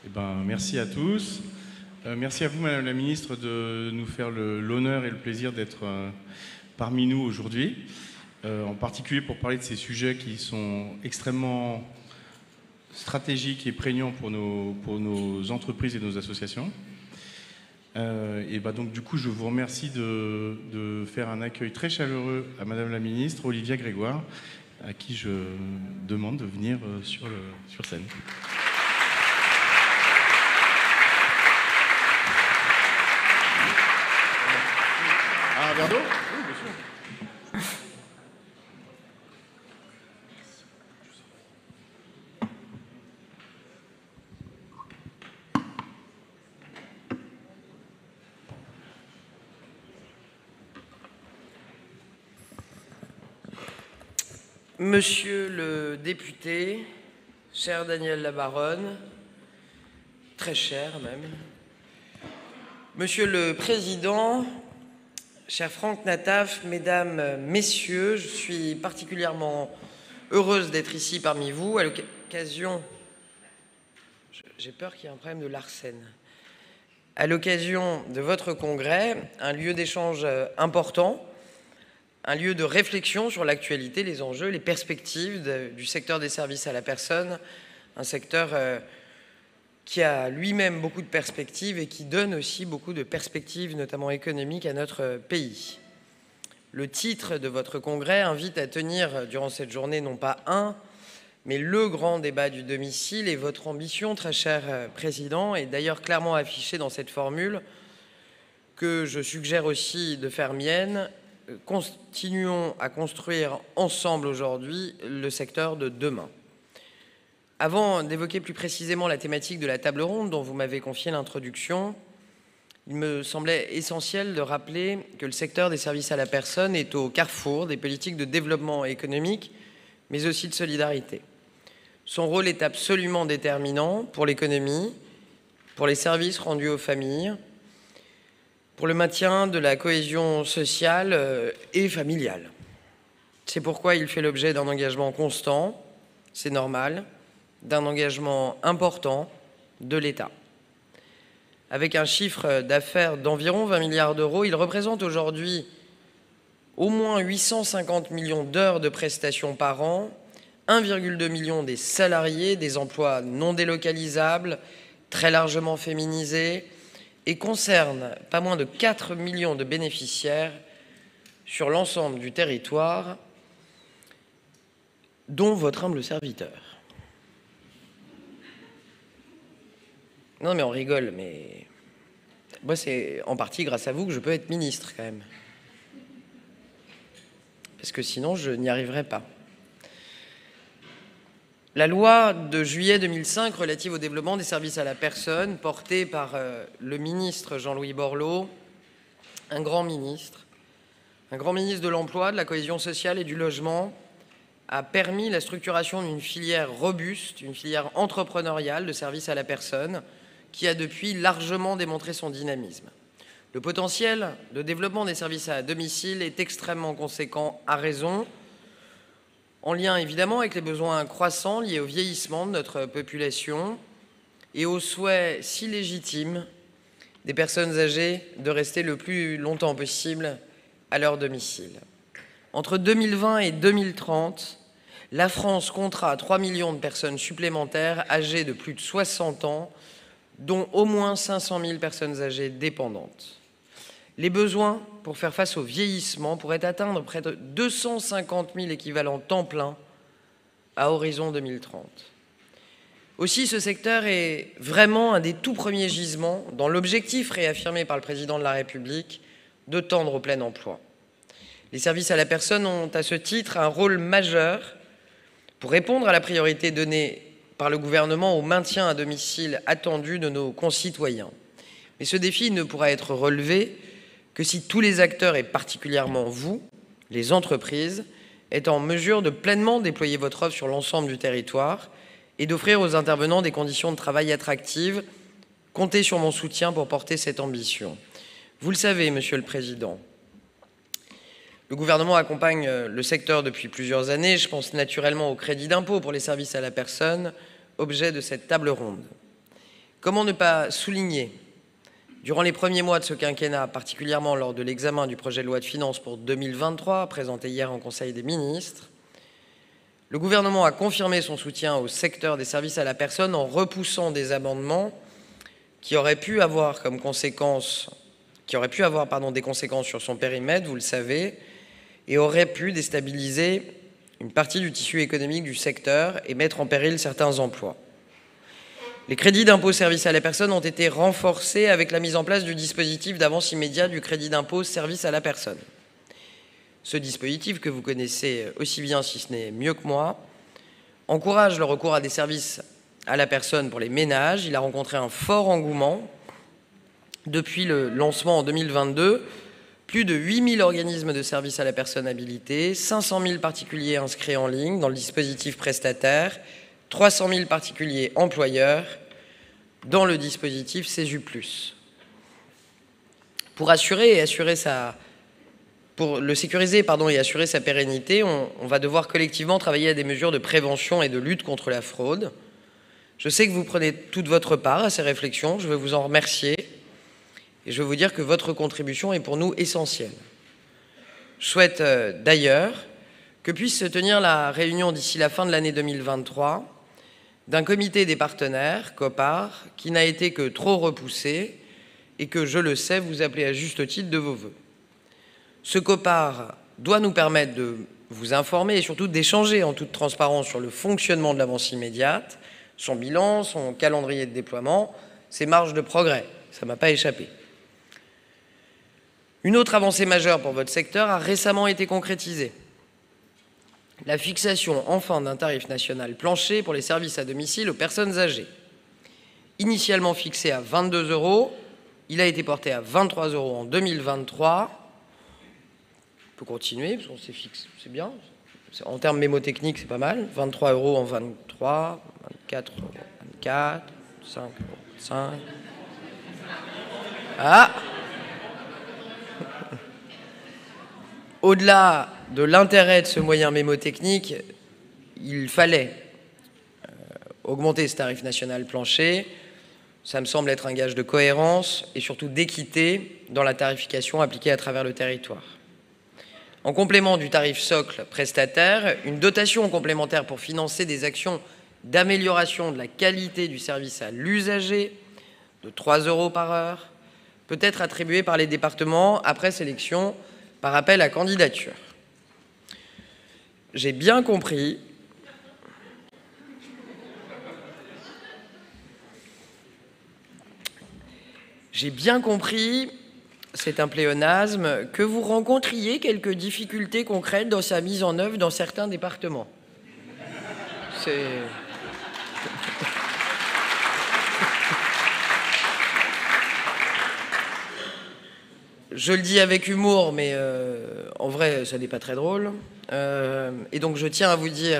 Eh ben, merci à tous. Merci à vous, Madame la Ministre, de nous faire l'honneur et le plaisir d'être parmi nous aujourd'hui, en particulier pour parler de ces sujets qui sont extrêmement stratégiques et prégnants pour nos entreprises et nos associations. Et ben donc, du coup, je vous remercie de faire un accueil très chaleureux à Madame la Ministre, Olivia Grégoire, à qui je demande de venir sur scène. Un verre d'eau ? Oui, bien sûr. Monsieur le député, cher Daniel Labaronne, très cher même, Monsieur le Président, cher Franck Nataf, Mesdames, Messieurs, je suis particulièrement heureuse d'être ici parmi vous à l'occasion... J'ai peur qu'il y ait un problème de l'arsène. À l'occasion de votre congrès, un lieu d'échange important, un lieu de réflexion sur l'actualité, les enjeux, les perspectives du secteur des services à la personne, un secteur qui a lui-même beaucoup de perspectives et qui donne aussi beaucoup de perspectives, notamment économiques, à notre pays. Le titre de votre congrès invite à tenir durant cette journée non pas un, mais le grand débat du domicile, et votre ambition, très cher Président, est d'ailleurs clairement affichée dans cette formule que je suggère aussi de faire mienne. Continuons à construire ensemble aujourd'hui le secteur de demain. Avant d'évoquer plus précisément la thématique de la table ronde dont vous m'avez confié l'introduction, il me semblait essentiel de rappeler que le secteur des services à la personne est au carrefour des politiques de développement économique, mais aussi de solidarité. Son rôle est absolument déterminant pour l'économie, pour les services rendus aux familles, pour le maintien de la cohésion sociale et familiale. C'est pourquoi il fait l'objet d'un engagement constant, c'est normal, d'un engagement important de l'État. Avec un chiffre d'affaires d'environ 20 milliards d'euros, il représente aujourd'hui au moins 850 millions d'heures de prestations par an, 1,2 million des salariés, des emplois non délocalisables, très largement féminisés, et concerne pas moins de 4 millions de bénéficiaires sur l'ensemble du territoire, dont votre humble serviteur. Non mais on rigole, mais moi c'est en partie grâce à vous que je peux être ministre quand même. Parce que sinon je n'y arriverai pas. La loi de juillet 2005 relative au développement des services à la personne, portée par le ministre Jean-Louis Borloo, un grand ministre de l'emploi, de la cohésion sociale et du logement, a permis la structuration d'une filière robuste, une filière entrepreneuriale de services à la personne, qui a depuis largement démontré son dynamisme. Le potentiel de développement des services à domicile est extrêmement conséquent, à raison, en lien évidemment avec les besoins croissants liés au vieillissement de notre population et au souhait si légitime des personnes âgées de rester le plus longtemps possible à leur domicile. Entre 2020 et 2030, la France comptera 3 millions de personnes supplémentaires âgées de plus de 60 ans, dont au moins 500 000 personnes âgées dépendantes. Les besoins pour faire face au vieillissement pourraient atteindre près de 250 000 équivalents temps plein à horizon 2030. Aussi, ce secteur est vraiment un des tout premiers gisements dans l'objectif réaffirmé par le Président de la République de tendre au plein emploi. Les services à la personne ont à ce titre un rôle majeur pour répondre à la priorité donnée par le gouvernement au maintien à domicile attendu de nos concitoyens. Mais ce défi ne pourra être relevé que si tous les acteurs, et particulièrement vous, les entreprises, êtes en mesure de pleinement déployer votre offre sur l'ensemble du territoire et d'offrir aux intervenants des conditions de travail attractives. Comptez sur mon soutien pour porter cette ambition. Vous le savez, Monsieur le Président, le gouvernement accompagne le secteur depuis plusieurs années. Je pense naturellement au crédit d'impôt pour les services à la personne, objet de cette table ronde. Comment ne pas souligner, durant les premiers mois de ce quinquennat, particulièrement lors de l'examen du projet de loi de finances pour 2023, présenté hier en Conseil des ministres, le gouvernement a confirmé son soutien au secteur des services à la personne en repoussant des amendements qui auraient pu avoir des conséquences sur son périmètre, vous le savez, et auraient pu déstabiliser une partie du tissu économique du secteur et mettre en péril certains emplois. Les crédits d'impôt service à la personne ont été renforcés avec la mise en place du dispositif d'avance immédiat du crédit d'impôt service à la personne. Ce dispositif, que vous connaissez aussi bien, si ce n'est mieux que moi, encourage le recours à des services à la personne pour les ménages. Il a rencontré un fort engouement. Depuis le lancement en 2022, plus de 8000 organismes de services à la personne habilités, 500 000 particuliers inscrits en ligne dans le dispositif prestataire, 300 000 particuliers employeurs dans le dispositif CESU+. Pour le sécuriser et assurer sa pérennité, on va devoir collectivement travailler à des mesures de prévention et de lutte contre la fraude. Je sais que vous prenez toute votre part à ces réflexions, je veux vous en remercier et je veux vous dire que votre contribution est pour nous essentielle. Je souhaite d'ailleurs que puisse se tenir la réunion d'ici la fin de l'année 2023 d'un comité des partenaires, COPAR, qui n'a été que trop repoussé et que, je le sais, vous appelez à juste titre de vos vœux. Ce COPAR doit nous permettre de vous informer et surtout d'échanger en toute transparence sur le fonctionnement de l'avance immédiate, son bilan, son calendrier de déploiement, ses marges de progrès. Ça ne m'a pas échappé. Une autre avancée majeure pour votre secteur a récemment été concrétisée. La fixation enfin d'un tarif national plancher pour les services à domicile aux personnes âgées. Initialement fixé à 22 €, il a été porté à 23 € en 2023. On peut continuer, parce qu'on s'est fixé, c'est bien. En termes mémotechniques, c'est pas mal. 23 € en 23, 24 € en 24, 5 € en 5. Ah! Au-delà de l'intérêt de ce moyen mémotechnique, il fallait augmenter ce tarif national plancher. Ça me semble être un gage de cohérence et surtout d'équité dans la tarification appliquée à travers le territoire. En complément du tarif socle prestataire, une dotation complémentaire pour financer des actions d'amélioration de la qualité du service à l'usager de 3 € par heure peut être attribuée par les départements après sélection par appel à candidature. J'ai bien compris c'est un pléonasme, que vous rencontriez quelques difficultés concrètes dans sa mise en œuvre dans certains départements. Je le dis avec humour, mais en vrai, ça n'est pas très drôle. Et donc, je tiens à vous dire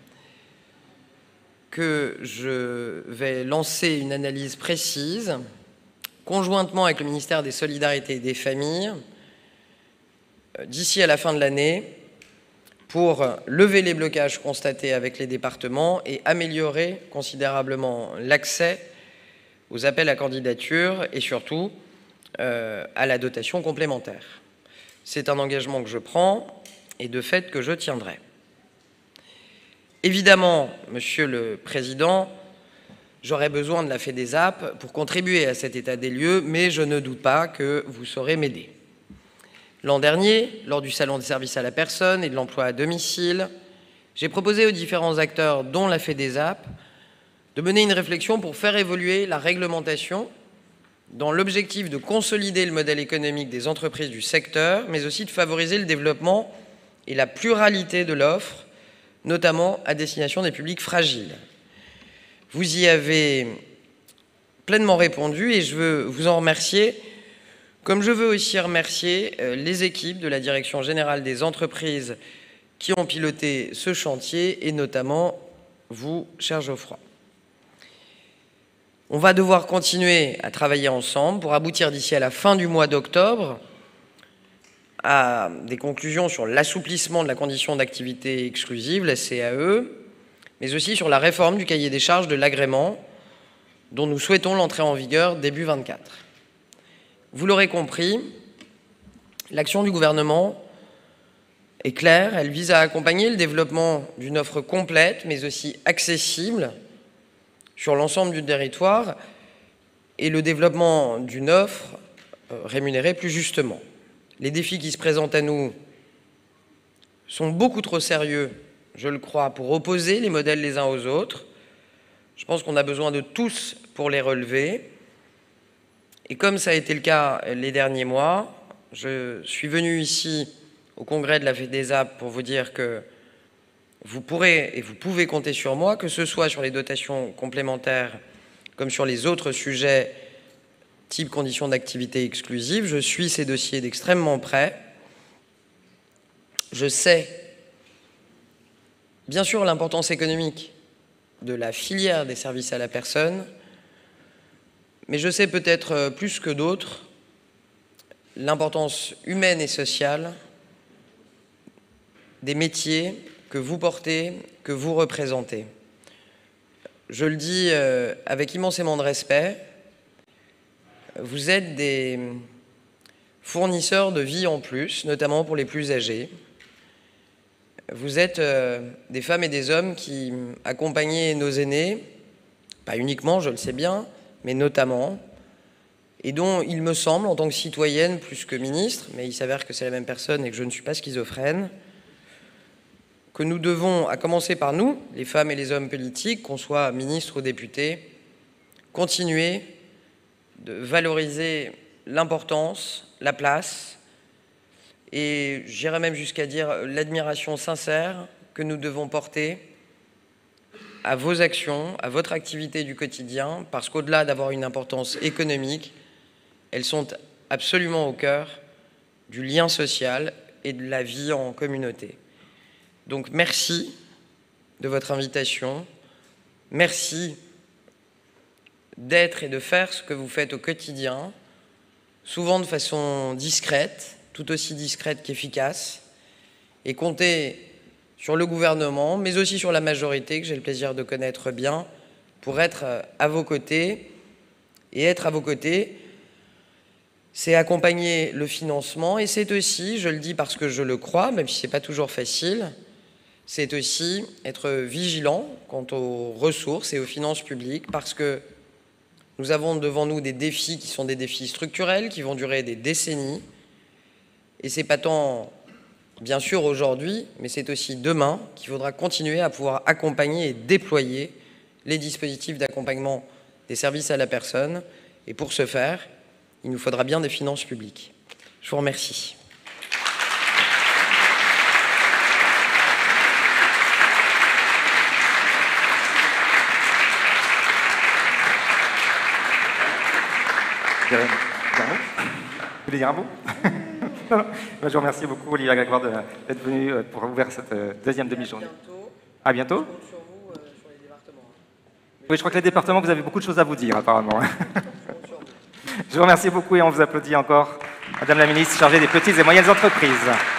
que je vais lancer une analyse précise, conjointement avec le ministère des Solidarités et des Familles, d'ici à la fin de l'année, pour lever les blocages constatés avec les départements et améliorer considérablement l'accès aux appels à candidature et surtout à la dotation complémentaire. C'est un engagement que je prends et de fait que je tiendrai. Évidemment, Monsieur le Président, j'aurai besoin de la FEDESAP pour contribuer à cet état des lieux, mais je ne doute pas que vous saurez m'aider. L'an dernier, lors du Salon des services à la personne et de l'emploi à domicile, j'ai proposé aux différents acteurs, dont la FEDESAP, de mener une réflexion pour faire évoluer la réglementation dans l'objectif de consolider le modèle économique des entreprises du secteur, mais aussi de favoriser le développement et la pluralité de l'offre, notamment à destination des publics fragiles. Vous y avez pleinement répondu et je veux vous en remercier, comme je veux aussi remercier les équipes de la Direction générale des entreprises qui ont piloté ce chantier et notamment vous, cher Geoffroy. On va devoir continuer à travailler ensemble pour aboutir d'ici à la fin du mois d'octobre à des conclusions sur l'assouplissement de la condition d'activité exclusive, la CAE, mais aussi sur la réforme du cahier des charges de l'agrément dont nous souhaitons l'entrée en vigueur début 24. Vous l'aurez compris, l'action du gouvernement est claire, elle vise à accompagner le développement d'une offre complète, mais aussi accessible sur l'ensemble du territoire, et le développement d'une offre rémunérée plus justement. Les défis qui se présentent à nous sont beaucoup trop sérieux, je le crois, pour opposer les modèles les uns aux autres. Je pense qu'on a besoin de tous pour les relever. Et comme ça a été le cas les derniers mois, je suis venu ici au congrès de la FEDESAP pour vous dire que vous pourrez et vous pouvez compter sur moi, que ce soit sur les dotations complémentaires comme sur les autres sujets type conditions d'activité exclusive. Je suis ces dossiers d'extrêmement près. Je sais bien sûr l'importance économique de la filière des services à la personne, mais je sais peut-être plus que d'autres l'importance humaine et sociale des métiers que vous portez, que vous représentez. Je le dis avec immensément de respect, vous êtes des fournisseurs de vie en plus, notamment pour les plus âgés. Vous êtes des femmes et des hommes qui accompagnez nos aînés, pas uniquement, je le sais bien, mais notamment, et dont il me semble, en tant que citoyenne plus que ministre, mais il s'avère que c'est la même personne et que je ne suis pas schizophrène, que nous devons, à commencer par nous, les femmes et les hommes politiques, qu'on soit ministres ou députés, continuer de valoriser l'importance, la place, et j'irais même jusqu'à dire l'admiration sincère que nous devons porter à vos actions, à votre activité du quotidien, parce qu'au-delà d'avoir une importance économique, elles sont absolument au cœur du lien social et de la vie en communauté. Donc merci de votre invitation, merci d'être et de faire ce que vous faites au quotidien, souvent de façon discrète, tout aussi discrète qu'efficace, et comptez sur le gouvernement, mais aussi sur la majorité, que j'ai le plaisir de connaître bien, pour être à vos côtés. Et être à vos côtés, c'est accompagner le financement, et c'est aussi, je le dis parce que je le crois, même si ce n'est pas toujours facile, c'est aussi être vigilant quant aux ressources et aux finances publiques, parce que nous avons devant nous des défis qui sont des défis structurels, qui vont durer des décennies, et c'est pas tant, bien sûr, aujourd'hui, mais c'est aussi demain qu'il faudra continuer à pouvoir accompagner et déployer les dispositifs d'accompagnement des services à la personne. Et pour ce faire, il nous faudra bien des finances publiques. Je vous remercie. Vous voulez dire un mot? Je vous remercie beaucoup, Olivia Grégoire, d'être venu pour ouvrir cette deuxième demi-journée. À bientôt. Je compte sur vous, sur les départements. Oui, je crois que les départements, vous avez beaucoup de choses à vous dire, apparemment. Je vous remercie beaucoup et on vous applaudit encore, Madame la Ministre chargée des petites et moyennes entreprises.